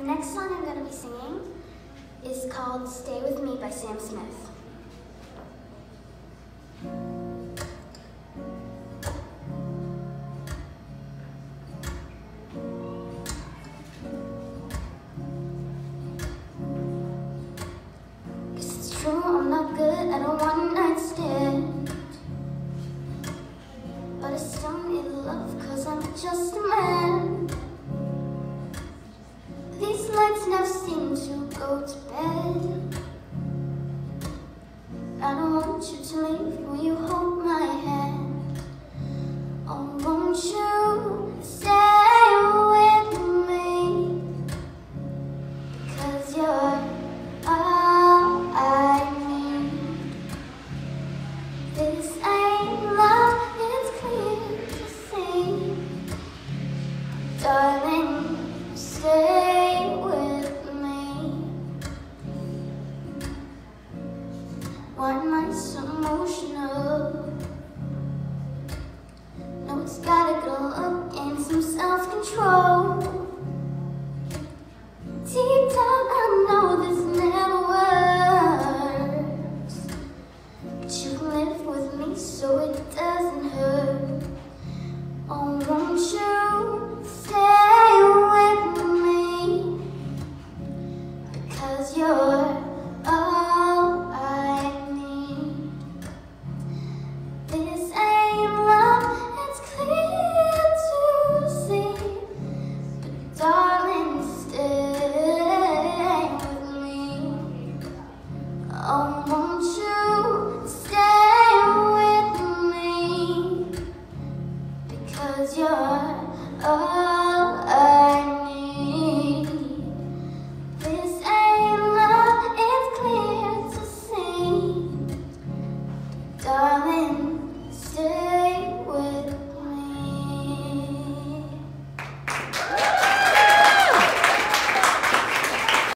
The next song I'm going to be singing is called Stay With Me by Sam Smith. Cause it's true, I'm not good at a one-night stand, but I still need love cause I'm just a man. These lights never seem to go to bed. I don't want you to leave, will you hold my hand? Oh, won't you stay with me? Because you're all I need. This ain't love, it's clear to see. Darling, stay with me. Why am I so emotional? No, it's gotta go and some self-control. Deep down I know this never works, but you live with me so it doesn't hurt. Oh, won't you stay with me? Because you're all I need. This ain't love, it's clear to see. But darling, stay with me. Oh, won't you stay with me? Because you're all I need. This ain't love, it's clear to see. Darling,